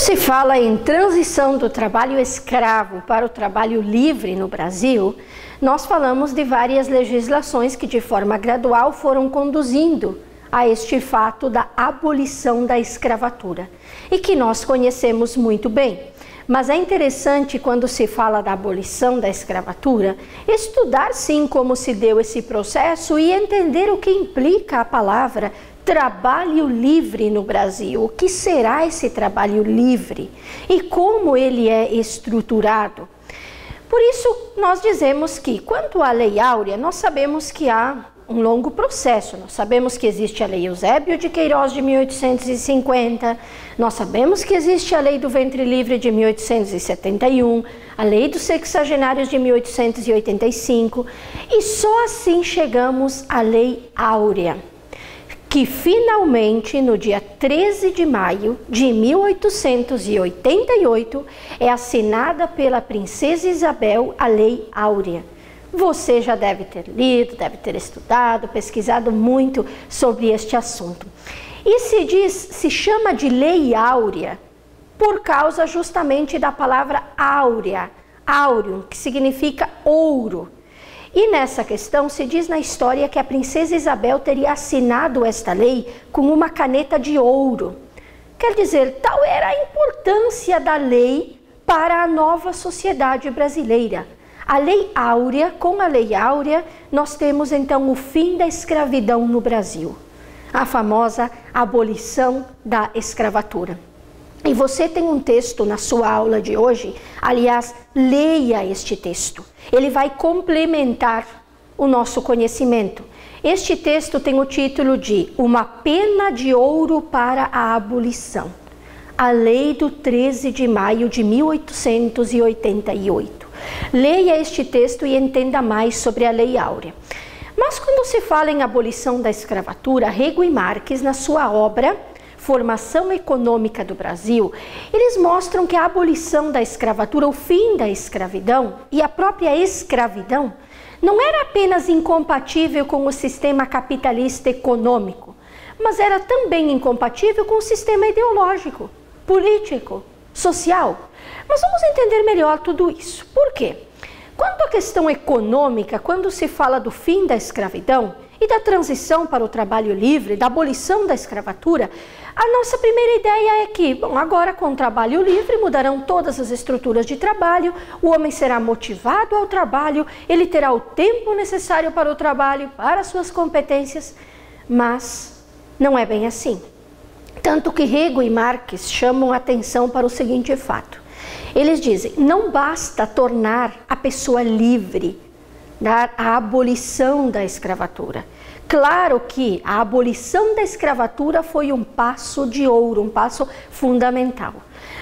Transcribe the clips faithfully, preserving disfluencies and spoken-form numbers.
se fala em transição do trabalho escravo para o trabalho livre no Brasil, nós falamos de várias legislações que de forma gradual foram conduzindo a este fato da abolição da escravatura e que nós conhecemos muito bem. Mas é interessante, quando se fala da abolição da escravatura, estudar sim como se deu esse processo e entender o que implica a palavra trabalho livre no Brasil. O que será esse trabalho livre e como ele é estruturado? Por isso, nós dizemos que, quanto à Lei Áurea, nós sabemos que há um longo processo. Nós sabemos que existe a Lei Eusébio de Queiroz de mil oitocentos e cinquenta, nós sabemos que existe a Lei do Ventre Livre de mil oitocentos e setenta e um, a Lei dos Sexagenários de mil oitocentos e oitenta e cinco, e só assim chegamos à Lei Áurea, que finalmente, no dia treze de maio de mil oitocentos e oitenta e oito, é assinada pela Princesa Isabel a Lei Áurea. Você já deve ter lido, deve ter estudado, pesquisado muito sobre este assunto. E se diz, se chama de Lei Áurea por causa justamente da palavra áurea, áureo, que significa ouro. E nessa questão se diz na história que a Princesa Isabel teria assinado esta lei com uma caneta de ouro. Quer dizer, tal era a importância da lei para a nova sociedade brasileira. A Lei Áurea, com a Lei Áurea, nós temos então o fim da escravidão no Brasil, a famosa abolição da escravatura. E você tem um texto na sua aula de hoje, aliás, leia este texto. Ele vai complementar o nosso conhecimento. Este texto tem o título de Uma Pena de Ouro para a Abolição, a Lei do treze de maio de mil oitocentos e oitenta e oito. Leia este texto e entenda mais sobre a Lei Áurea. Mas quando se fala em abolição da escravatura, Rego e Marques, na sua obra Formação Econômica do Brasil, eles mostram que a abolição da escravatura, o fim da escravidão e a própria escravidão, não era apenas incompatível com o sistema capitalista econômico, mas era também incompatível com o sistema ideológico, político, social. Mas vamos entender melhor tudo isso. Por quê? Quanto à questão econômica, quando se fala do fim da escravidão e da transição para o trabalho livre, da abolição da escravatura, a nossa primeira ideia é que, bom, agora com o trabalho livre mudarão todas as estruturas de trabalho, o homem será motivado ao trabalho, ele terá o tempo necessário para o trabalho, para suas competências, mas não é bem assim. Tanto que Rego e Marques chamam a atenção para o seguinte fato. Eles dizem, não basta tornar a pessoa livre, dar a abolição da escravatura. Claro que a abolição da escravatura foi um passo de ouro, um passo fundamental.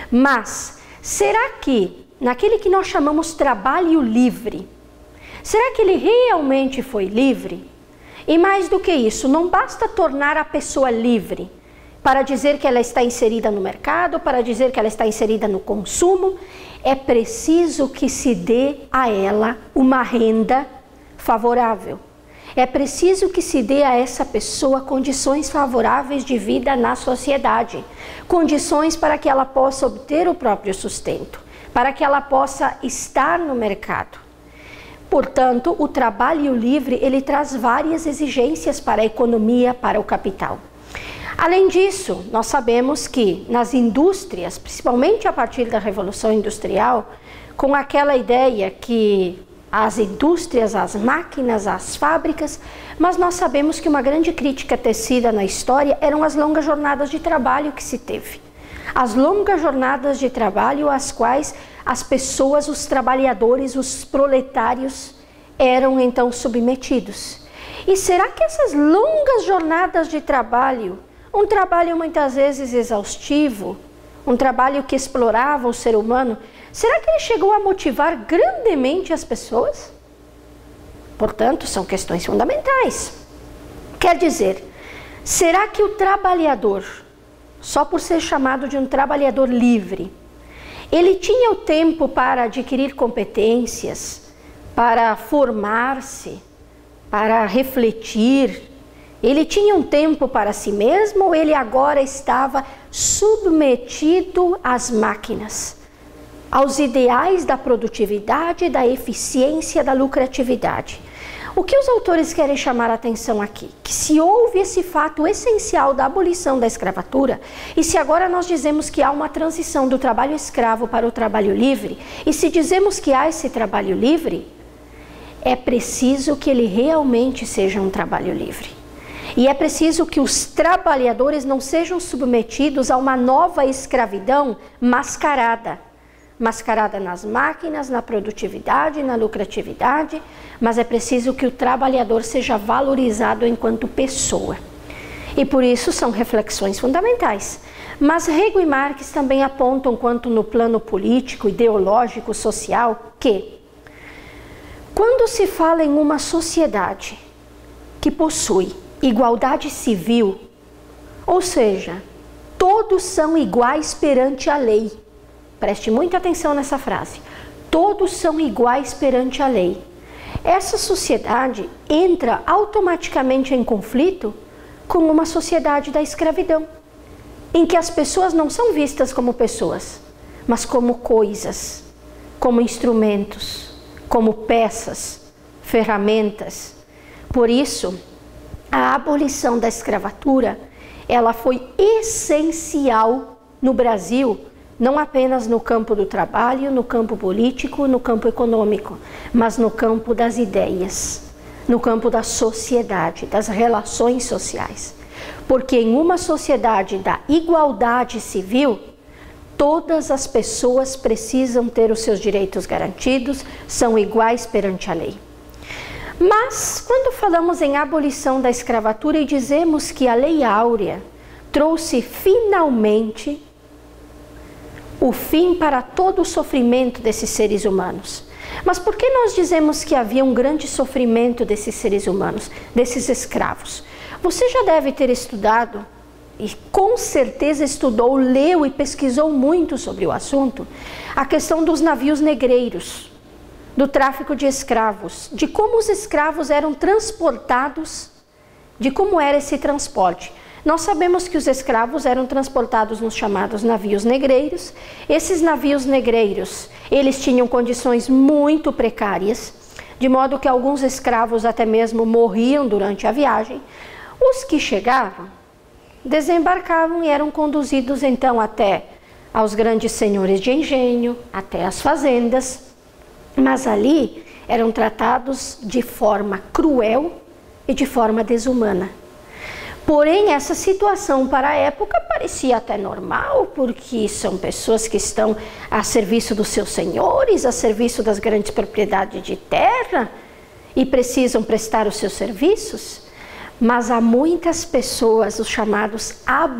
Mas será que, naquele que nós chamamos trabalho livre, será que ele realmente foi livre? E mais do que isso, não basta tornar a pessoa livre para dizer que ela está inserida no mercado, para dizer que ela está inserida no consumo, é preciso que se dê a ela uma renda favorável. É preciso que se dê a essa pessoa condições favoráveis de vida na sociedade, condições para que ela possa obter o próprio sustento, para que ela possa estar no mercado. Portanto, o trabalho livre, ele traz várias exigências para a economia, para o capital. Além disso, nós sabemos que nas indústrias, principalmente a partir da Revolução Industrial, com aquela ideia que as indústrias, as máquinas, as fábricas, mas nós sabemos que uma grande crítica tecida na história eram as longas jornadas de trabalho que se teve. As longas jornadas de trabalho às quais as pessoas, os trabalhadores, os proletários eram então submetidos. E será que essas longas jornadas de trabalho, um trabalho muitas vezes exaustivo, um trabalho que explorava o ser humano, será que ele chegou a motivar grandemente as pessoas? Portanto, são questões fundamentais. Quer dizer, será que o trabalhador, só por ser chamado de um trabalhador livre, ele tinha o tempo para adquirir competências, para formar-se, para refletir Ele tinha um tempo para si mesmo ou ele agora estava submetido às máquinas, aos ideais da produtividade, da eficiência, da lucratividade? O que os autores querem chamar a atenção aqui? Que se houve esse fato essencial da abolição da escravatura, e se agora nós dizemos que há uma transição do trabalho escravo para o trabalho livre, e se dizemos que há esse trabalho livre, é preciso que ele realmente seja um trabalho livre. E é preciso que os trabalhadores não sejam submetidos a uma nova escravidão mascarada. Mascarada nas máquinas, na produtividade, na lucratividade, mas é preciso que o trabalhador seja valorizado enquanto pessoa. E por isso são reflexões fundamentais. Mas Rego e Marx também apontam, quanto no plano político, ideológico, social, que quando se fala em uma sociedade que possui igualdade civil, ou seja, todos são iguais perante a lei. Preste muita atenção nessa frase. Todos são iguais perante a lei. Essa sociedade entra automaticamente em conflito com uma sociedade da escravidão, em que as pessoas não são vistas como pessoas, mas como coisas, como instrumentos, como peças, ferramentas. Por isso, a abolição da escravatura, ela foi essencial no Brasil, não apenas no campo do trabalho, no campo político, no campo econômico, mas no campo das ideias, no campo da sociedade, das relações sociais. Porque em uma sociedade da igualdade civil, todas as pessoas precisam ter os seus direitos garantidos, são iguais perante a lei. Mas, quando falamos em abolição da escravatura e dizemos que a Lei Áurea trouxe finalmente o fim para todo o sofrimento desses seres humanos. Mas por que nós dizemos que havia um grande sofrimento desses seres humanos, desses escravos? Você já deve ter estudado, e com certeza estudou, leu e pesquisou muito sobre o assunto, a questão dos navios negreiros, do tráfico de escravos, de como os escravos eram transportados, de como era esse transporte. Nós sabemos que os escravos eram transportados nos chamados navios negreiros. Esses navios negreiros, eles tinham condições muito precárias, de modo que alguns escravos até mesmo morriam durante a viagem. Os que chegavam, desembarcavam e eram conduzidos então até aos grandes senhores de engenho, até as fazendas, mas ali eram tratados de forma cruel e de forma desumana. Porém, essa situação para a época parecia até normal, porque são pessoas que estão a serviço dos seus senhores, a serviço das grandes propriedades de terra e precisam prestar os seus serviços. Mas há muitas pessoas, os chamados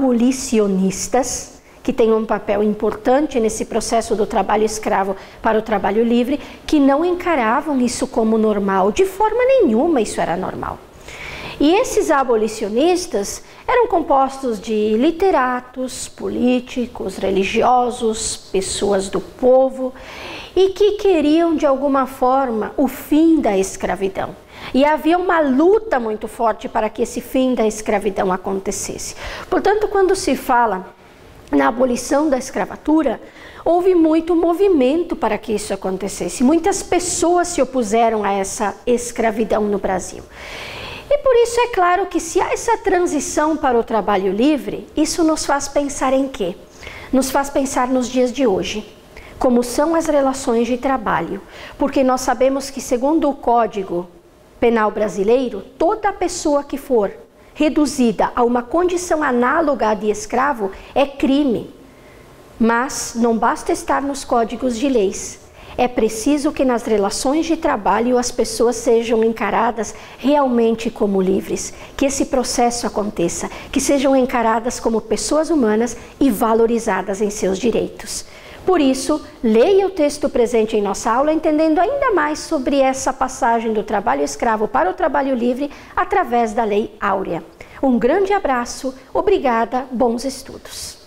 abolicionistas, que têm um papel importante nesse processo do trabalho escravo para o trabalho livre, que não encaravam isso como normal. De forma nenhuma isso era normal. E esses abolicionistas eram compostos de literatos, políticos, religiosos, pessoas do povo, e que queriam de alguma forma o fim da escravidão. E havia uma luta muito forte para que esse fim da escravidão acontecesse. Portanto, quando se fala na abolição da escravatura, houve muito movimento para que isso acontecesse. Muitas pessoas se opuseram a essa escravidão no Brasil. E por isso é claro que se há essa transição para o trabalho livre, isso nos faz pensar em quê? Nos faz pensar nos dias de hoje, como são as relações de trabalho. Porque nós sabemos que, segundo o Código Penal brasileiro, toda pessoa que for reduzida a uma condição análoga à de escravo é crime. Mas não basta estar nos códigos de leis. É preciso que nas relações de trabalho as pessoas sejam encaradas realmente como livres, que esse processo aconteça, que sejam encaradas como pessoas humanas e valorizadas em seus direitos. Por isso, leia o texto presente em nossa aula, entendendo ainda mais sobre essa passagem do trabalho escravo para o trabalho livre através da Lei Áurea. Um grande abraço, obrigada, bons estudos.